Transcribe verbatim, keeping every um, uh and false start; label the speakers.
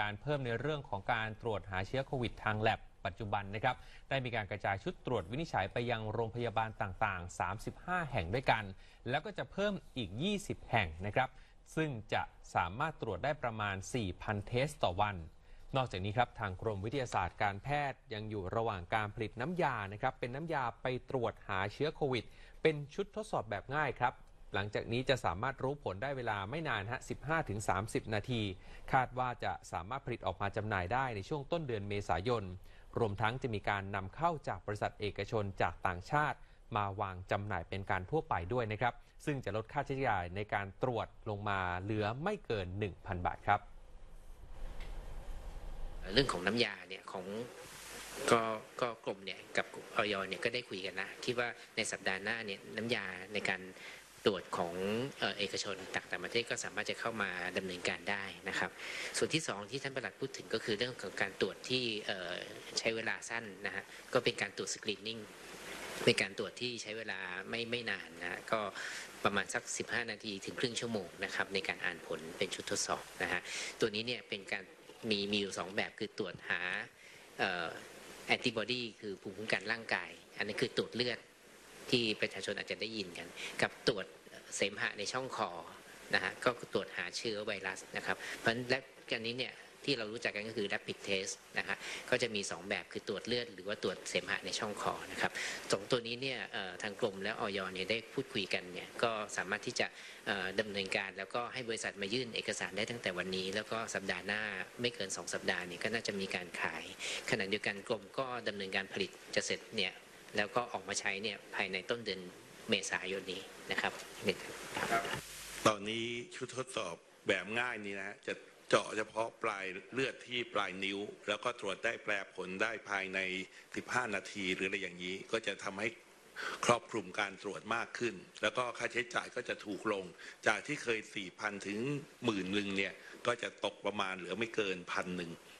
Speaker 1: การเพิ่มในเรื่องของการตรวจหาเชื้อโควิดทางแลบปัจจุบันนะครับได้มีการกระจายชุดตรวจวินิจฉัยไปยังโรงพยาบาลต่างๆสามสิบห้าแห่งด้วยกันแล้วก็จะเพิ่มอีกยี่สิบแห่งนะครับซึ่งจะสามารถตรวจได้ประมาณ สี่พัน เทสต่อวันนอกจากนี้ครับทางกรมวิทยาศาสตร์การแพทย์ยังอยู่ระหว่างการผลิตน้ำยานะครับเป็นน้ำยาไปตรวจหาเชื้อโควิดเป็นชุดทดสอบแบบง่ายครับหลังจากนี้จะสามารถรู้ผลได้เวลาไม่นานฮะ สิบห้าถึงสามสิบ นาทีคาดว่าจะสามารถผลิตออกมาจำหน่ายได้ในช่วงต้นเดือนเมษายนรวมทั้งจะมีการนำเข้าจากบริษัทเอกชนจากต่างชาติมาวางจำหน่ายเป็นการทั่วไปด้วยนะครับซึ่งจะลดค่าใช้จ่ายในการตรวจลงมาเหลือไม่เกิน หนึ่งพัน บาทครับ
Speaker 2: เรื่องของน้ำยาเนี่ยของก็ก็กรมเนี่ยกับอย.เนี่ยก็ได้คุยกันนะคิดว่าในสัปดาห์หน้าเนี่ยน้ำยาในการตรวจของเอกชนต่างประเทศก็สามารถจะเข้ามาดำเนินการได้นะครับส่วนที่สองที่ท่านปลัดพูดถึงก็คือเรื่องของการตรวจที่ใช้เวลาสั้นนะฮะก็เป็นการตรวจสกรีนนิ่งเป็นการตรวจที่ใช้เวลาไม่ไม่นานนะก็ประมาณสักสิบห้านาทีถึงครึ่งชั่วโมงนะครับในการอ่านผลเป็นชุดทดสอบนะฮะตัวนี้เนี่ยเป็นการมีมีอยู่สองแบบคือตรวจหาแอนติบอดีคือภูมิคุ้มกันร่างกายอันนี้คือตรวจเลือดที่ประชาชนอาจจะได้ยินกันกับตรวจเสมหะในช่องคอนะฮะก็ตรวจหาเชื้อไวรัสนะครับเพราะฉะนั้นและกันนี้เนี่ยที่เรารู้จักกันก็คือ rapid test นะฮะก็จะมีสองแบบคือตรวจเลือดหรือว่าตรวจเสมหะในช่องคอนะครับสองตัวนี้เนี่ยทางกรมและอย.เนี่ยได้พูดคุยกันเนี่ยก็สามารถที่จะดำเนินการแล้วก็ให้บริษัทมายื่นเอกสารได้ตั้งแต่วันนี้แล้วก็สัปดาห์หน้าไม่เกินสองสัปดาห์นี้ก็น่าจะมีการขายขณะเดียวกันกรมก็ดำเนินการผลิตจะเสร็จเนี่ยแล้วก็ออกมาใช้เนี่ยภายในต้นเดือนเมษายนนี้นะครับ
Speaker 3: ตอนนี้ชุดทดสอบแบบง่ายนี้นะฮะจะเจาะเฉพาะปลายเลือดที่ปลายนิ้วแล้วก็ตรวจได้แปลผลได้ภายในสิบห้านาทีหรืออะไรอย่างนี้ก็จะทำให้ครอบคลุมการตรวจมากขึ้นแล้วก็ค่าใช้จ่ายก็จะถูกลงจากที่เคย สี่พัน ถึงหมื่นหนึ่งเนี่ยก็จะตกประมาณเหลือไม่เกินพันหนึ่ง